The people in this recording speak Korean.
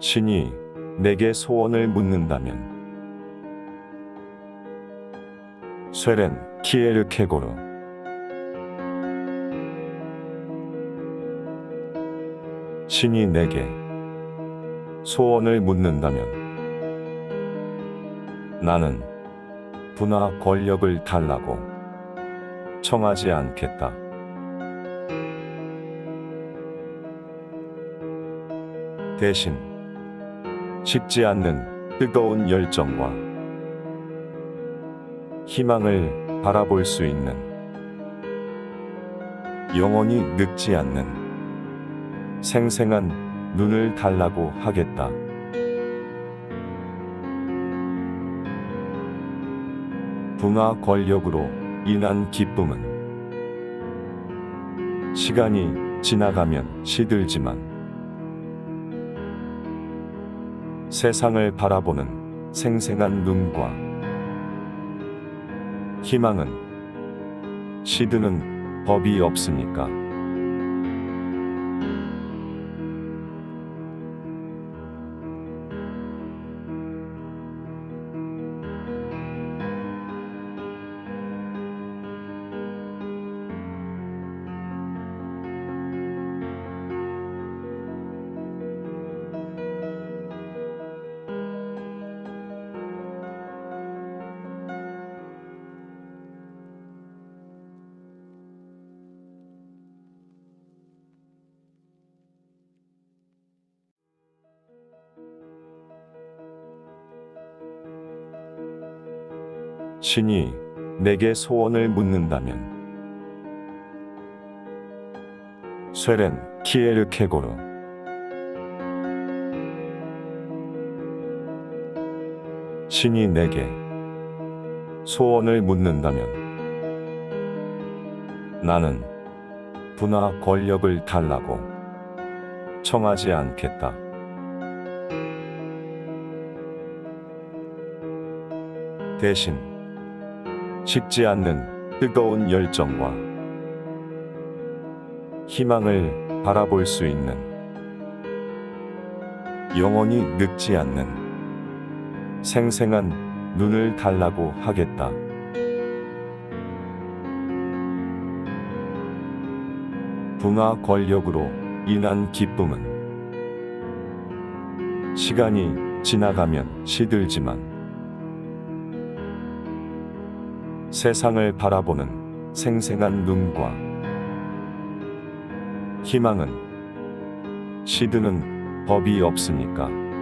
신이 내게 소원을 묻는다면 쇠렌 키에르케고르. 신이 내게 소원을 묻는다면 나는 부나 권력을 달라고 청하지 않겠다. 대신 식지 않는 뜨거운 열정과 희망을 바라볼 수 있는 영원히 늙지 않는 생생한 눈을 달라고 하겠다. 부나 권력으로 인한 기쁨은 시간이 지나가면 시들지만 세상을 바라보는 생생한 눈과 희망은 시드는 법이 없으니까. 신이 내게 소원을 묻는다면 쇠렌 키에르케고르. 신이 내게 소원을 묻는다면 나는 부나 권력을 달라고 청하지 않겠다. 대신 식지 않는 뜨거운 열정과 희망을 바라볼 수 있는 영원히 늙지 않는 생생한 눈을 달라고 하겠다. 부나 권력으로 인한 기쁨은 시간이 지나가면 시들지만 세상을 바라보는 생생한 눈과 희망은 시드는 법이 없으니까.